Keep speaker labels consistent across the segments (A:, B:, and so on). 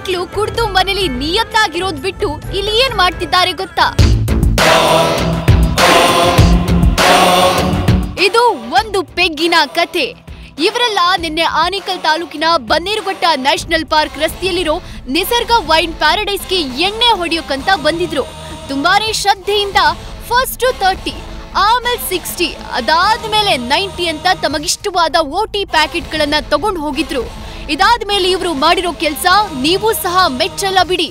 A: ಮಕ್ಕಳು ಕುಡ್ದು ಮನೇಲಿ ನಿಯತ್ತಾಗಿರೋದ್ ಬಿಟ್ಟು ಇಲ್ಲಿ ಏನ್ ಮಾಡ್ತಿದ್ದಾರೆ ಗೊತ್ತಾ? ಇದು ಒಂದು ಪೆಗ್ಗಿನ ಕತೆ. ಇವರೆಲ್ಲ ನಿನ್ನೆ ಆನೇಕಲ್ ತಾಲೂಕಿನ ಬನ್ನೇರುಘಟ್ಟ ನ್ಯಾಷನಲ್ ಪಾರ್ಕ್ ರಸ್ತೆಯಲ್ಲಿರೋ ನಿಸರ್ಗ ವೈನ್ ಪ್ಯಾರಡೈಸ್ಗೆ ಎಣ್ಣೆ ಹೊಡೆಯೋಕಂತ ಬಂದಿದ್ರು. ತುಂಬಾನೇ ಶ್ರದ್ಧೆಯಿಂದ ಫಸ್ಟ್ 30, ಆಮೇಲೆ 60, ಅದಾದ್ಮೇಲೆ 90 ಅಂತ ತಮಗಿಷ್ಟವಾದ ಓಟಿ ಪ್ಯಾಕೆಟ್ಗಳನ್ನ ತಗೊಂಡು ಹೋಗಿದ್ರು. ಇದಾದ್ಮೇಲೆ ಇವರು ಮಾಡಿರೋ ಕೆಲಸ ನೀವು ಸಹ ಮೆಚ್ಚಲ್ಲ ಬಿಡಿ.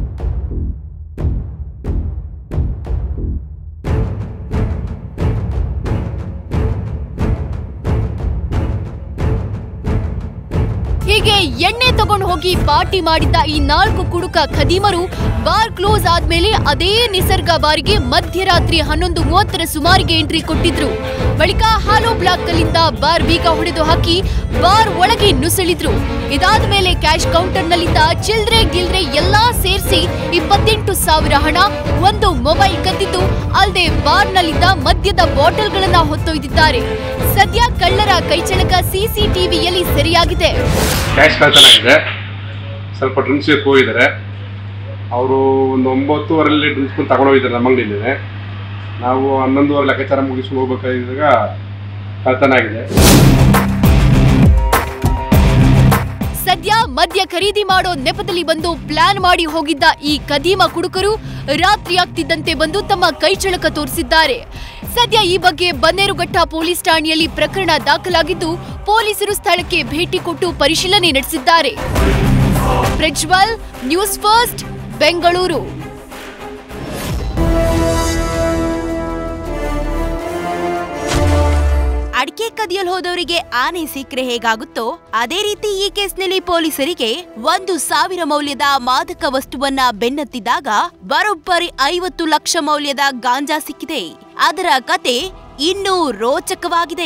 A: ಹೀಗೆ ಎಣ್ಣೆ ತಗೊಂಡು ಹೋಗಿ ಪಾರ್ಟಿ ಮಾಡಿದ್ದ ಈ 4 ಕುಡುಕ ಖದೀಮರು ಬಾರ್ ಕ್ಲೋಸ್ ಆದ್ಮೇಲೆ ಅದೇ ನಿಸರ್ಗ ಬಾರಿಗೆ ಮಧ್ಯರಾತ್ರಿ 11:30 ಸುಮಾರಿಗೆ ಎಂಟ್ರಿ ಕೊಟ್ಟಿದ್ರು. ಬಳಿಕ ಹಾಲೋ ಬ್ಲಾಕ್ ಅಲ್ಲಿಂದ ಬಾರ್ ಬೀಗ ಹೊಡೆದು ಹಾಕಿ ಬಾರ್ ಒಳಗೆ ನುಸುಳಿದ್ರು. ಇದಾದ್ಮೇಲೆ ಕ್ಯಾಶ್ ಕೌಂಟರ್ ನಲ್ಲಿದ್ದ ಚಿಲ್ಡ್ರೆ ಗಿಲ್ರೆ ಎಲ್ಲಾ ಸೇರಿಸಿ 28,000 ಹಣ, ಒಂದು ಮೊಬೈಲ್ ಕದ್ದಿದ್ದು ಅಲ್ಲದೆ ಬಾರ್ನಲ್ಲಿದ್ದ ಮದ್ಯದ ಬಾಟಲ್ಗಳನ್ನ ಹೊತ್ತೊಯ್ದಿದ್ದಾರೆ. ಸದ್ಯ ಕಳ್ಳರ ಕೈಚಳಕ ಸಿಸಿಟಿವಿಯಲ್ಲಿ ಸೆರೆಯಾಗಿದೆ.
B: ಕ್ಯಾಶ್ ಕಳ್ತನ ಆಗಿದೆ. ಸ್ವಲ್ಪ ಡ್ರಿಂಕ್ಸ್ ಹೋಗಿದ್ದಾರೆ. ಅವರು ಒಂದು 9:30 ಡ್ರಿಂಕ್ಸ್ ತಗೊಂಡೋಗಿದ್ದಾರೆ ನಮ್ಮ ಅಂಗಡಿಯಲ್ಲಿ. ನಾವು 11:30 ಲೆಕ್ಕಾಚಾರ ಮುಗಿಸ್ಕೊಂಡು ಹೋಗ್ಬೇಕಾಗಿದ್ದಾಗ ಕಳ್ತನ ಆಗಿದೆ.
A: ಸದ್ಯ ಮದ್ಯ ಖರೀದಿ ಮಾಡೋ ನೆಪದಲ್ಲಿ ಬಂದು ಪ್ಲಾನ್ ಮಾಡಿ ಹೋಗಿದ್ದ ಈ ಖದೀಮ ಕುಡುಕರು ರಾತ್ರಿ ಆಗ್ತಿದ್ದಂತೆ ಬಂದು ತಮ್ಮ ಕೈಚಳಕ ತೋರಿಸಿದ್ದಾರೆ. ಸದ್ಯ ಈ ಬಗ್ಗೆ ಬನ್ನೇರುಘಟ್ಟ ಪೊಲೀಸ್ ಠಾಣೆಯಲ್ಲಿ ಪ್ರಕರಣ ದಾಖಲಾಗಿದ್ದು ಪೊಲೀಸರು ಸ್ಥಳಕ್ಕೆ ಭೇಟಿ ಕೊಟ್ಟು ಪರಿಶೀಲನೆ ನಡೆಸಿದ್ದಾರೆ. Prajwal, news first, Bengaluru.
C: ಅಡಿಕೆ ಕದಿಯಲು ಹೋದವರಿಗೆ ಆನೆ ಸಿಕ್ಕರೆ ಹೇಗಾಗುತ್ತೋ ಅದೇ ರೀತಿ ಈ ಕೇಸ್ನಲ್ಲಿ ಪೊಲೀಸರಿಗೆ 1,000 ಮೌಲ್ಯದ ಮಾದಕ ವಸ್ತುವನ್ನ ಬೆನ್ನತ್ತಿದಾಗ ಬರೋಬ್ಬರಿ 50 ಲಕ್ಷ ಮೌಲ್ಯದ ಗಾಂಜಾ ಸಿಕ್ಕಿದೆ. ಅದರ ಕತೆ ಇನ್ನೂ ರೋಚಕವಾಗಿದೆ.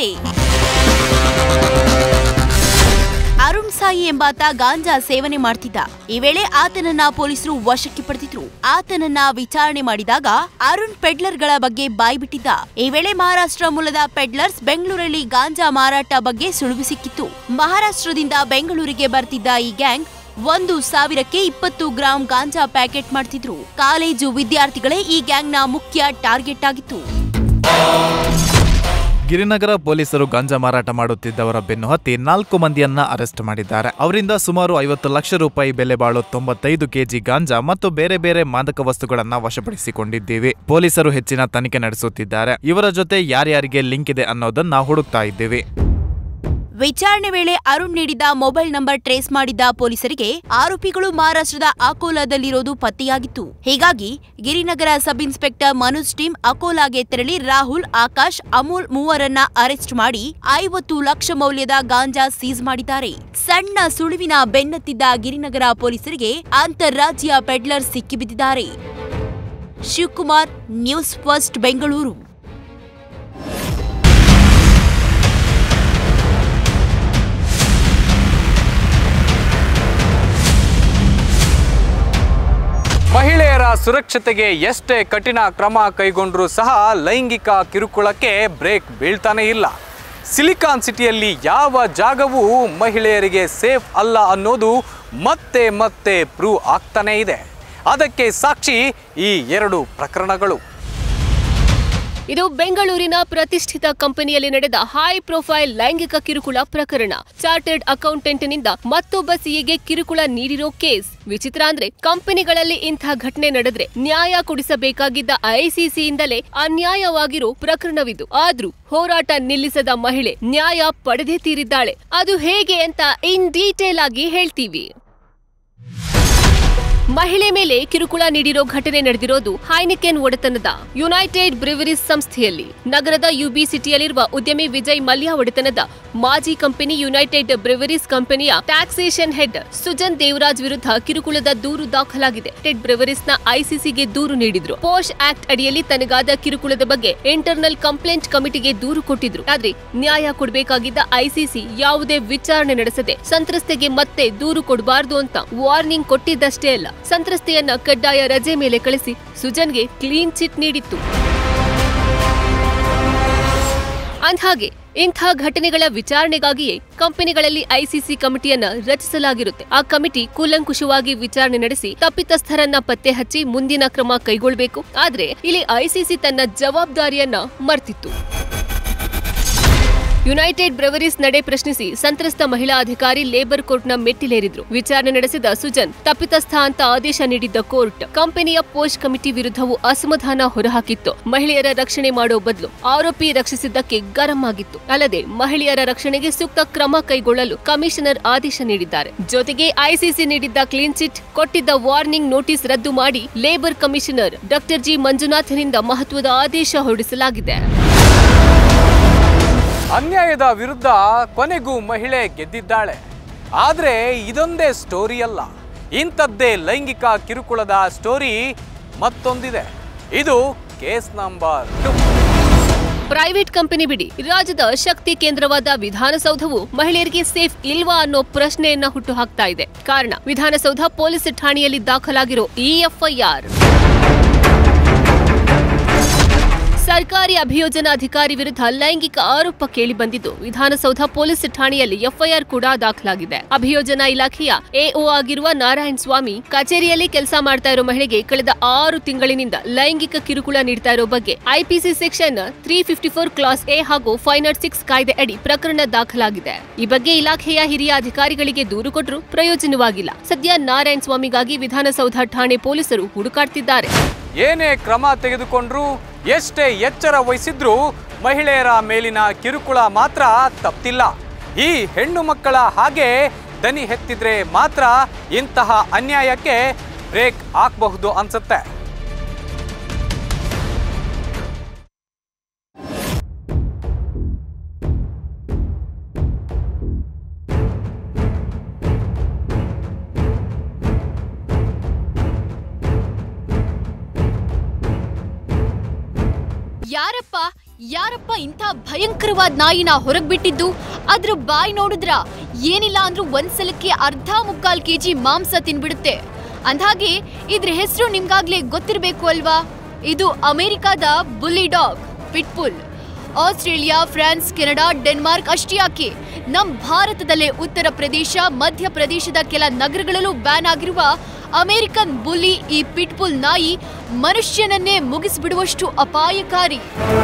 C: ಅರುಣ್ ಸಾಯಿ ಎಂಬಾತ ಗಾಂಜಾ ಸೇವನೆ ಮಾಡ್ತಿದ್ದ. ಈ ವೇಳೆ ಆತನನ್ನ ಪೊಲೀಸರು ವಶಕ್ಕೆ ಪಡೆದಿದ್ರು. ಆತನನ್ನ ವಿಚಾರಣೆ ಮಾಡಿದಾಗ ಅರುಣ್ ಪೆಡ್ಲರ್ಗಳ ಬಗ್ಗೆ ಬಾಯ್ಬಿಟ್ಟಿದ್ದ. ಈ ವೇಳೆ ಮಹಾರಾಷ್ಟ್ರ ಮೂಲದ ಪೆಡ್ಲರ್ಸ್ ಬೆಂಗಳೂರಲ್ಲಿ ಗಾಂಜಾ ಮಾರಾಟ ಬಗ್ಗೆ ಸುಳಿವು ಸಿಕ್ಕಿತ್ತು. ಮಹಾರಾಷ್ಟ್ರದಿಂದ ಬೆಂಗಳೂರಿಗೆ ಬರ್ತಿದ್ದ ಈ ಗ್ಯಾಂಗ್ 1,000ಕ್ಕೆ 20 ಗ್ರಾಂ ಗಾಂಜಾ ಪ್ಯಾಕೆಟ್ ಮಾಡ್ತಿದ್ರು. ಕಾಲೇಜು ವಿದ್ಯಾರ್ಥಿಗಳೇ ಈ ಗ್ಯಾಂಗ್ನ ಮುಖ್ಯ ಟಾರ್ಗೆಟ್ ಆಗಿತ್ತು.
D: ಗಿರಿನಗರ ಪೊಲೀಸರು ಗಾಂಜಾ ಮಾರಾಟ ಮಾಡುತ್ತಿದ್ದವರ ಬೆನ್ನು ಹತ್ತಿ 4 ಮಂದಿಯನ್ನ ಅರೆಸ್ಟ್ ಮಾಡಿದ್ದಾರೆ. ಅವರಿಂದ ಸುಮಾರು 50 ಲಕ್ಷ ರೂಪಾಯಿ ಬೆಲೆ ಬಾಳೋ 95 ಕೆಜಿ ಗಾಂಜಾ ಮತ್ತು ಬೇರೆ ಬೇರೆ ಮಾದಕ ವಸ್ತುಗಳನ್ನ ವಶಪಡಿಸಿಕೊಂಡಿದ್ದೀವಿ. ಪೊಲೀಸರು ಹೆಚ್ಚಿನ ತನಿಖೆ ನಡೆಸುತ್ತಿದ್ದಾರೆ. ಇವರ ಜೊತೆ ಯಾರ್ಯಾರಿಗೆ ಲಿಂಕ್ ಇದೆ ಅನ್ನೋದನ್ನ ಹುಡುಕ್ತಾ ಇದ್ದೀವಿ.
C: ವಿಚಾರಣೆ ವೇಳೆ ಅರುಣ್ ನೀಡಿದ ಮೊಬೈಲ್ ನಂಬರ್ ಟ್ರೇಸ್ ಮಾಡಿದ್ದ ಪೊಲೀಸರಿಗೆ ಆರೋಪಿಗಳು ಮಹಾರಾಷ್ಟ್ರದ ಅಕೋಲಾದಲ್ಲಿರೋದು ಪತ್ತೆಯಾಗಿತ್ತು. ಹೀಗಾಗಿ Girinagar sub inspector Manoj team ಅಕೋಲಾಗೆ ತೆರಳಿ ರಾಹುಲ್, ಆಕಾಶ್, ಅಮೋಲ್ ಮೂವರನ್ನ ಅರೆಸ್ಟ್ ಮಾಡಿ 50 ಲಕ್ಷ ಮೌಲ್ಯದ ಗಾಂಜಾ ಸೀಸ್ ಮಾಡಿದ್ದಾರೆ. ಸಣ್ಣ ಸುಳಿವಿನ ಬೆನ್ನತ್ತಿದ್ದ ಗಿರಿನಗರ ಪೊಲೀಸರಿಗೆ ಅಂತಾರಾಜ್ಯ ಪೆಡ್ಲರ್ ಸಿಕ್ಕಿಬಿದ್ದಿದ್ದಾರೆ. Shivakumar, news first, Bengaluru.
E: ಮಹಿಳೆಯರ ಸುರಕ್ಷತೆಗೆ ಎಷ್ಟೇ ಕಠಿಣ ಕ್ರಮ ಕೈಗೊಂಡರೂ ಸಹ ಲೈಂಗಿಕ ಕಿರುಕುಳಕ್ಕೆ ಬ್ರೇಕ್ ಬೀಳ್ತಾನೆ ಇಲ್ಲ. ಸಿಲಿಕಾನ್ ಸಿಟಿಯಲ್ಲಿ ಯಾವ ಜಾಗವೂ ಮಹಿಳೆಯರಿಗೆ ಸೇಫ್ ಅಲ್ಲ ಅನ್ನೋದು ಮತ್ತೆ ಮತ್ತೆ ಪ್ರೂವ್ ಆಗ್ತಾನೆ ಇದೆ. ಅದಕ್ಕೆ ಸಾಕ್ಷಿ ಈ 2 ಪ್ರಕರಣಗಳು.
A: ಇದು ಬೆಂಗಳೂರಿನ ಪ್ರತಿಷ್ಠಿತ ಕಂಪನಿಯಲ್ಲಿ ನಡೆದ ಹೈ ಪ್ರೊಫೈಲ್ ಲೈಂಗಿಕ ಕಿರುಕುಳ ಪ್ರಕರಣ. ಚಾರ್ಟರ್ಡ್ ಅಕೌಂಟೆಂಟ್ನಿಂದ ಮತ್ತೊಬ್ಬ ಸಿಎಗೆ ಕಿರುಕುಳ ನೀಡಿರೋ ಕೇಸ್. ವಿಚಿತ್ರ ಅಂದ್ರೆ ಕಂಪನಿಗಳಲ್ಲಿ ಇಂಥ ಘಟನೆ ನಡೆದ್ರೆ ನ್ಯಾಯ ಕೊಡಿಸಬೇಕಾಗಿದ್ದ ಐಸಿಸಿಯಿಂದಲೇ ಅನ್ಯಾಯವಾಗಿರೋ ಪ್ರಕರಣವಿದು. ಆದ್ರೂ ಹೋರಾಟ ನಿಲ್ಲಿಸದ ಮಹಿಳೆ ನ್ಯಾಯ ಪಡೆದೇ ತೀರಿದ್ದಾಳೆ. ಅದು ಹೇಗೆ ಅಂತ ಇನ್ ಡೀಟೇಲ್ ಆಗಿ ಹೇಳ್ತೀವಿ. ಮಹಿಳೆ ಮೇಲೆ ಕಿರುಕುಳ ನೀಡಿರೋ ಘಟನೆ ನಡೆದಿರೋದು ಹೈನಿಕೆನ್ ಒಡೆತನದ ಯುನೈಟೆಡ್ ಬ್ರಿವರೀಸ್ ಸಂಸ್ಥೆಯಲ್ಲಿ. ನಗರದ ಯುಬಿ ಸಿಟಿಯಲ್ಲಿರುವ ಉದ್ಯಮಿ ವಿಜಯ್ ಮಲ್ಯ ಒಡೆತನದ ಮಾಜಿ ಕಂಪನಿ ಯುನೈಟೆಡ್ ಬ್ರಿವರೀಸ್ ಕಂಪನಿಯ ಟ್ಯಾಕ್ಸೇಷನ್ ಹೆಡ್ ಸುಜನ್ ದೇವರಾಜ್ ವಿರುದ್ಧ ಕಿರುಕುಳದ ದೂರು ದಾಖಲಾಗಿದೆ. ಟೆಡ್ ಬ್ರಿವರೀಸ್ನ ಐಸಿಸಿಗೆ ದೂರು ನೀಡಿದ್ರು. ಪೋಶ್ ಆಕ್ಟ್ ಅಡಿಯಲ್ಲಿ ತನಗಾದ ಕಿರುಕುಳದ ಬಗ್ಗೆ ಇಂಟರ್ನಲ್ ಕಂಪ್ಲೇಂಟ್ ಕಮಿಟಿಗೆ ದೂರು ಕೊಟ್ಟಿದ್ರು. ಆದ್ರೆ ನ್ಯಾಯ ಕೊಡಬೇಕಾಗಿದ್ದ ಐಸಿಸಿ ಯಾವುದೇ ವಿಚಾರಣೆ ನಡೆಸದೆ ಸಂತ್ರಸ್ತೆಗೆ ಮತ್ತೆ ದೂರು ಕೊಡಬಾರದು ಅಂತ ವಾರ್ನಿಂಗ್ ಕೊಟ್ಟಿದ್ದಷ್ಟೇ ಅಲ್ಲ, ಸಂತ್ರಸ್ತೆಯನ್ನ ಕಡ್ಡಾಯ ರಜೆ ಮೇಲೆ ಕಳಿಸಿ ಸುಜನ್ಗೆ ಕ್ಲೀನ್ ಚಿಟ್ ನೀಡಿತ್ತು. ಅಂದ್ಹಾಗೆ ಇಂಥ ಘಟನೆಗಳ ವಿಚಾರಣೆಗಾಗಿಯೇ ಕಂಪನಿಗಳಲ್ಲಿ ಐಸಿಸಿ ಕಮಿಟಿಯನ್ನ ರಚಿಸಲಾಗಿರುತ್ತೆ. ಆ ಕಮಿಟಿ ಕೂಲಂಕುಷವಾಗಿ ವಿಚಾರಣೆ ನಡೆಸಿ ತಪ್ಪಿತಸ್ಥರನ್ನ ಪತ್ತೆ ಹಚ್ಚಿ ಮುಂದಿನ ಕ್ರಮ ಕೈಗೊಳ್ಳಬೇಕು. ಆದ್ರೆ ಇಲ್ಲಿ ಐಸಿಸಿ ತನ್ನ ಜವಾಬ್ದಾರಿಯನ್ನ ಮರ್ತಿತ್ತು. ಯುನೈಟೆಡ್ ಬ್ರೆವರೀಸ್ ನಡೆ ಪ್ರಶ್ನಿಸಿ ಸಂತ್ರಸ್ತ ಮಹಿಳಾ ಅಧಿಕಾರಿ ಲೇಬರ್ ಕೋರ್ಟ್ನ ಮೆಟ್ಟಿಲೇರಿದ್ರು. ವಿಚಾರಣೆ ನಡೆಸಿದ ಸುಜನ್ ತಪ್ಪಿತಸ್ಥ ಅಂತ ಆದೇಶ ನೀಡಿದ್ದ ಕೋರ್ಟ್ ಕಂಪನಿಯ ಪೋಸ್ಟ್ ಕಮಿಟಿ ವಿರುದ್ಧವೂ ಅಸಮಾಧಾನ ಹೊರಹಾಕಿತ್ತು. ಮಹಿಳೆಯರ ರಕ್ಷಣೆ ಮಾಡೋ ಬದಲು ಆರೋಪಿ ರಕ್ಷಿಸಿದ್ದಕ್ಕೆ ಗರಂ ಆಗಿತ್ತು. ಅಲ್ಲದೆ ಮಹಿಳೆಯರ ರಕ್ಷಣೆಗೆ ಸೂಕ್ತ ಕ್ರಮ ಕೈಗೊಳ್ಳಲು ಕಮಿಷನರ್ ಆದೇಶ ನೀಡಿದ್ದಾರೆ. ಜೊತೆಗೆ ಐಸಿಸಿ ನೀಡಿದ್ದ ಕ್ಲೀನ್ ಚಿಟ್, ಕೊಟ್ಟಿದ್ದ ವಾರ್ನಿಂಗ್ ನೋಟಿಸ್ ರದ್ದು ಮಾಡಿ ಲೇಬರ್ ಕಮಿಷನರ್ ಡಾಕ್ಟರ್ ಜಿ ಮಂಜುನಾಥ್ನಿಂದ ಮಹತ್ವದ ಆದೇಶ ಹೊರಡಿಸಲಾಗಿದೆ.
E: ಅನ್ಯಾಯದ ವಿರುದ್ಧ ಕೊನೆಗೂ ಮಹಿಳೆ ಗೆದ್ದಿದ್ದಾಳೆ. ಆದ್ರೆ ಇದೊಂದೇ ಸ್ಟೋರಿ ಅಲ್ಲ, ಇಂಥದ್ದೇ ಲೈಂಗಿಕ ಕಿರುಕುಳದ ಸ್ಟೋರಿ ಮತ್ತೊಂದಿದೆ. ಇದು ಕೇಸ್ ನಂಬರ್ 2.
A: ಪ್ರೈವೇಟ್ ಕಂಪನಿ ಬಿಡಿ, ರಾಜ್ಯದ ಶಕ್ತಿ ಕೇಂದ್ರವಾದ ವಿಧಾನಸೌಧವು ಮಹಿಳೆಯರಿಗೆ ಸೇಫ್ ಇಲ್ವಾ ಅನ್ನೋ ಪ್ರಶ್ನೆಯನ್ನ ಹುಟ್ಟುಹಾಕ್ತಾ ಇದೆ. ಕಾರಣ ವಿಧಾನಸೌಧ ಪೊಲೀಸ್ ಠಾಣೆಯಲ್ಲಿ ದಾಖಲಾಗಿರೋ ಈ ಎಫ್ಐಆರ್. ಸರ್ಕಾರಿ ಅಭಿಯೋಜನಾಧಿಕಾರಿ ವಿರುದ್ಧ ಲೈಂಗಿಕ ಆರೋಪ ಕೇಳಿಬಂದಿದ್ದು ವಿಧಾನಸೌಧ ಪೊಲೀಸ್ ಠಾಣೆಯಲ್ಲಿ ಎಫ್ಐಆರ್ ಕೂಡ ದಾಖಲಾಗಿದೆ. ಅಭಿಯೋಜನಾ ಇಲಾಖೆಯ ಎಒ ಆಗಿರುವ ನಾರಾಯಣ್ ಸ್ವಾಮಿ ಕಚೇರಿಯಲ್ಲಿ ಕೆಲಸ ಮಾಡ್ತಾ ಇರೋ ಮಹಿಳೆಗೆ ಕಳೆದ 6 ತಿಂಗಳಿನಿಂದ ಲೈಂಗಿಕ ಕಿರುಕುಳ ನೀಡ್ತಾ ಇರೋ ಬಗ್ಗೆ ಐಪಿಸಿ ಸೆಕ್ಷನ್ 354 ಕ್ಲಾಸ್ ಎ ಹಾಗೂ 506 ಕಾಯ್ದೆ ಅಡಿ ಪ್ರಕರಣ ದಾಖಲಾಗಿದೆ. ಈ ಬಗ್ಗೆ ಇಲಾಖೆಯ ಹಿರಿಯ ಅಧಿಕಾರಿಗಳಿಗೆ ದೂರು ಕೊಟ್ಟರೂ ಪ್ರಯೋಜನವಾಗಿಲ್ಲ. ಸದ್ಯ ನಾರಾಯಣ್ ಸ್ವಾಮಿಗಾಗಿ ವಿಧಾನಸೌಧ ಠಾಣೆ ಪೊಲೀಸರು ಹುಡುಕಾಡ್ತಿದ್ದಾರೆ.
E: ಏನೇ ಕ್ರಮ ತೆಗೆದುಕೊಂಡ್ರೂ, ಎಷ್ಟೇ ಎಚ್ಚರ ವಹಿಸಿದ್ರೂ ಮಹಿಳೆಯರ ಮೇಲಿನ ಕಿರುಕುಳ ಮಾತ್ರ ತಪ್ಪಿಲ್ಲ. ಈ ಹೆಣ್ಣು ಮಕ್ಕಳ ಹಾಗೆ ದನಿ ಎತ್ತಿದ್ರೆ ಮಾತ್ರ ಇಂತಹ ಅನ್ಯಾಯಕ್ಕೆ ಬ್ರೇಕ್ ಹಾಕಬಹುದು ಅನ್ಸುತ್ತೆ.
C: ಯಾರಪ್ಪ ಇಂಥ ಭಯಂಕರವಾದ ನಾಯಿನ ಹೊರಗ್ ಬಿಟ್ಟಿದ್ದು? ಅದ್ರ ಬಾಯಿ ನೋಡಿದ್ರ ಏನಿಲ್ಲ ಅಂದ್ರೂ ಒಂದ್ಸಲಕ್ಕೆ 1/4 ಕೆಜಿ ಮಾಂಸ ತಿನ್ಬಿಡುತ್ತೆ. ಅಂದ್ಹಾಗೆ ಇದ್ರ ಹೆಸರು ನಿಮ್ಗಾಗ್ಲೇ ಗೊತ್ತಿರ್ಬೇಕು ಅಲ್ವಾ? ಇದು ಅಮೆರಿಕಾದ bully dog pitbull. Australia, France, Canada, Denmark ಅಷ್ಟೇ ಯಾಕೆ, ನಮ್ ಭಾರತದಲ್ಲೇ ಉತ್ತರ ಪ್ರದೇಶ, ಮಧ್ಯಪ್ರದೇಶದ ಕೆಲ ನಗರಗಳಲ್ಲೂ ಬ್ಯಾನ್ ಆಗಿರುವ ಅಮೆರಿಕನ್ ಬುಲ್ಲಿ ಈ ಪಿಟ್ಬುಲ್ ನಾಯಿ ಮನುಷ್ಯನನ್ನೇ ಮುಗಿಸಿಬಿಡುವಷ್ಟು ಅಪಾಯಕಾರಿ.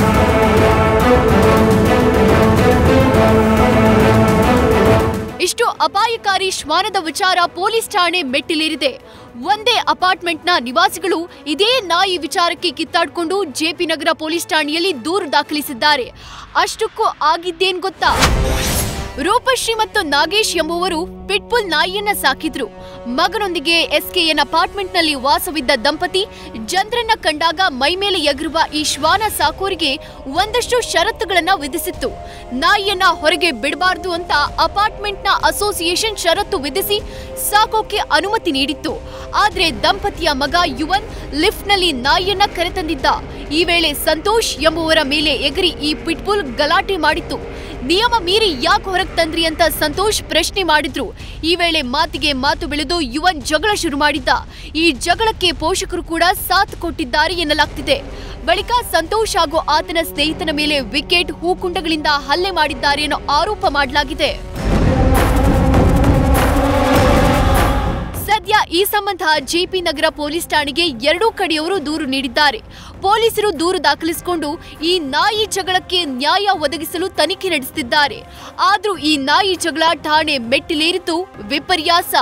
C: ಇಷ್ಟು ಅಪಾಯಕಾರಿ ಶ್ವಾನದ ವಿಚಾರ ಪೊಲೀಸ್ ಠಾಣೆ ಮೆಟ್ಟಿಲೇರಿದೆ. ಒಂದೇ ಅಪಾರ್ಟ್ಮೆಂಟ್ನ ನಿವಾಸಿಗಳು ಇದೇ ನಾಯಿ ವಿಚಾರಕ್ಕೆ ಕಿತ್ತಾಡ್ಕೊಂಡು ಜೆಪಿ ನಗರ ಪೊಲೀಸ್ ಠಾಣೆಯಲ್ಲಿ ದೂರು ದಾಖಲಿಸಿದ್ದಾರೆ. ಅಷ್ಟಕ್ಕೂ ಆಗಿದ್ದೇನ್ ಗೊತ್ತಾ? ರೂಪಶ್ರೀ ಮತ್ತು ನಾಗೇಶ್ ಎಂಬುವರು ಪಿಟ್ಬುಲ್ ನಾಯಿಯನ್ನ ಸಾಕಿದ್ರು. ಮಗನೊಂದಿಗೆ ಎಸ್ಕೆಎನ್ ಅಪಾರ್ಟ್ಮೆಂಟ್ನಲ್ಲಿ ವಾಸವಿದ್ದ ದಂಪತಿ ಜನರನ್ನ ಕಂಡಾಗ ಮೈಮೇಲೆ ಎಗರುವ ಈ ಶ್ವಾನ ಸಾಕೋರಿಗೆ ಒಂದಷ್ಟು ಷರತ್ತುಗಳನ್ನ ವಿಧಿಸಿತ್ತು. ನಾಯಿಯನ್ನ ಹೊರಗೆ ಬಿಡಬಾರ್ದು ಅಂತ ಅಪಾರ್ಟ್ಮೆಂಟ್ನ ಅಸೋಸಿಯೇಷನ್ ಷರತ್ತು ವಿಧಿಸಿ ಸಾಕೋಕೆ ಅನುಮತಿ ನೀಡಿತ್ತು. ಆದ್ರೆ ದಂಪತಿಯ ಮಗ ಯುವನ್ ಲಿಫ್ಟ್ನಲ್ಲಿ ನಾಯಿಯನ್ನ ಕರೆತಂದಿದ್ದ. ಈ ವೇಳೆ ಸಂತೋಷ್ ಎಂಬುವರ ಮೇಲೆ ಎಗರಿ ಈ ಪಿಟ್ಬುಲ್ ಗಲಾಟೆ ಮಾಡಿತ್ತು. ನಿಯಮ ಮೀರಿ ಯಾಕೆ ಹೊರಗೆ ತಂದ್ರಿ ಅಂತ ಸಂತೋಷ್ ಪ್ರಶ್ನೆ ಮಾಡಿದ್ರು. ಈ ವೇಳೆ ಮಾತಿಗೆ ಮಾತು ಬೆಳೆದು ಯುವನ್ ಜಗಳ ಶುರು ಮಾಡಿದ್ದ. ಈ ಜಗಳಕ್ಕೆ ಪೋಷಕರು ಕೂಡ ಸಾಥ್ ಕೊಟ್ಟಿದ್ದಾರೆ ಎನ್ನಲಾಗ್ತಿದೆ. ಬಳಿಕ ಸಂತೋಷ್ ಹಾಗೂ ಆತನ ಸ್ನೇಹಿತನ ಮೇಲೆ ವಿಕೆಟ್, ಹೂಕುಂಡಗಳಿಂದ ಹಲ್ಲೆ ಮಾಡಿದ್ದಾರೆ ಅನ್ನೋ ಆರೋಪ ಮಾಡಲಾಗಿದೆ. ಸದ್ಯ ಈ ಸಂಬಂಧ ಜೆಪಿ ನಗರ ಪೊಲೀಸ್ ಠಾಣೆಗೆ ಎರಡೂ ಕಡೆಯವರು ದೂರು ನೀಡಿದ್ದಾರೆ. ಪೊಲೀಸರು ದೂರು ದಾಖಲಿಸಿಕೊಂಡು ಈ ನಾಯಿ ಜಗಳಕ್ಕೆ ನ್ಯಾಯ ಒದಗಿಸಲು ತನಿಖೆ ನಡೆಸುತ್ತಿದ್ದಾರೆ. ಆದ್ರೂ ಈ ನಾಯಿ ಜಗಳ ಠಾಣೆ ಮೆಟ್ಟಿಲೇರಿತು ವಿಪರ್ಯಾಸ.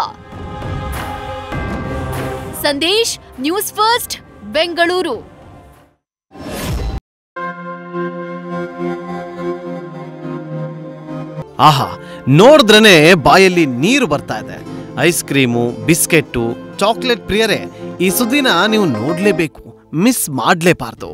C: Sandesh, news first, Bengaluru.
F: ಆಹಾ, ನೋಡಿದ್ರೇನೆ ಬಾಯಲ್ಲಿ ನೀರು ಬರ್ತಾ ಇದೆ. ಐಸ್ ಕ್ರೀಮು, ಬಿಸ್ಕೆಟ್ಟು, ಚಾಕ್ಲೇಟ್ ಪ್ರಿಯರೇ, ಈ ಸುದ್ದಿನ ನೀವು ನೋಡ್ಲೇಬೇಕು, ಮಿಸ್ ಮಾಡ್ಲೇಬಾರ್ದು.